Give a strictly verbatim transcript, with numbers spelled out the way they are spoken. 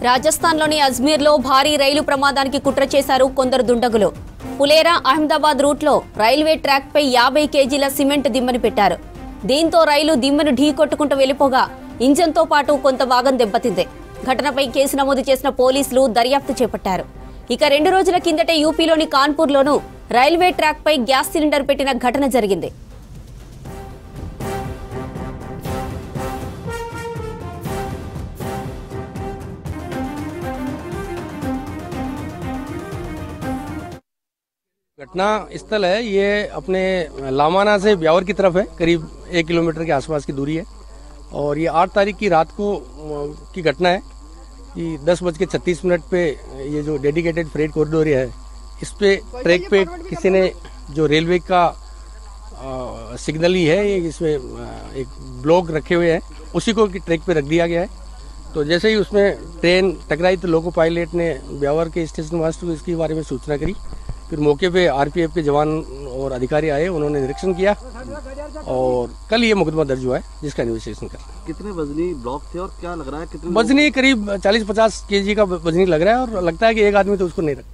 రాజస్థాన్లోని అజ్మీర్లో భారీ రైలు ప్రమాదానికి కుట్ర చేశారు కొందరు దుండగులు. పులేరా అహ్మదాబాద్ రూట్లో రైల్వే ట్రాక్పై యాభై కేజీల సిమెంట్ దిమ్మని పెట్టారు. దీంతో రైలు దిమ్మను ఢీ కొట్టుకుంటూ వెళ్లిపోగా ఇంజన్తో పాటు కొంత భాగం దెబ్బతింది. ఘటనపై కేసు నమోదు చేసిన పోలీసులు దర్యాప్తు చేపట్టారు. ఇక రెండు రోజుల కిందటే యూపీలోని కాన్పూర్లోనూ రైల్వే ట్రాక్పై గ్యాస్ సిలిండర్ పెట్టిన ఘటన జరిగింది. घटना स्थल है ये अपने लामाना से ब्यावर की तरफ है, करीब एक किलोमीटर के आसपास की दूरी है और ये आठ तारीख की रात को की घटना है कि दस बज के छत्तीस मिनट पे ये जो डेडिकेटेड फ्रेट कॉरिडोर है इस पे ट्रैक पे किसी ने जो रेलवे का आ, सिग्नल ही है ये इसमें एक ब्लॉक रखे हुए हैं, उसी को ट्रैक पे रख दिया गया है। तो जैसे ही उसमें ट्रेन टकराई तो लोको पायलट ने ब्यावर के स्टेशन मास्टर को इसके बारे में सूचना करी। फिर मौके पे आरपीएफ के जवान और अधिकारी आए, उन्होंने निरीक्षण किया और कल ये मुकदमा दर्ज हुआ है जिसका इन्वेस्टिगेशन कर। कितने वजनी ब्लॉक थे और क्या लग रहा है कितने वजनी करीब चालीस पचास केजी का वजनी लग रहा है और लगता है कि एक आदमी तो उसको नहीं रखता।